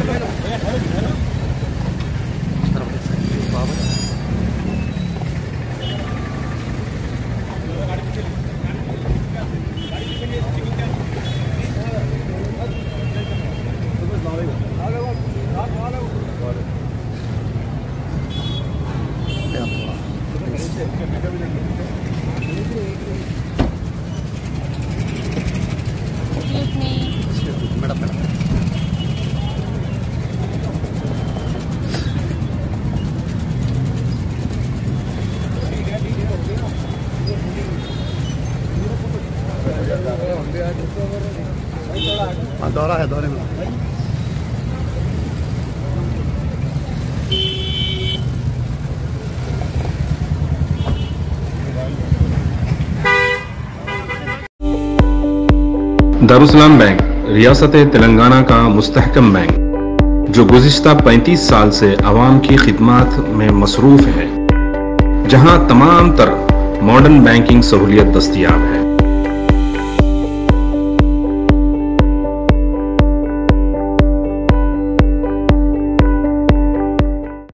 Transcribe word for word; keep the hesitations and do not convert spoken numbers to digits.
हाँ दौरा है, दौरे में दारुसलाम बैंक रियासत तेलंगाना का मुस्तहकम बैंक जो गुज़िश्ता पैंतीस साल से आवाम की खिदमत में मसरूफ़ है, जहां तमाम तर मॉडर्न बैंकिंग सहूलियत दस्तयाब है।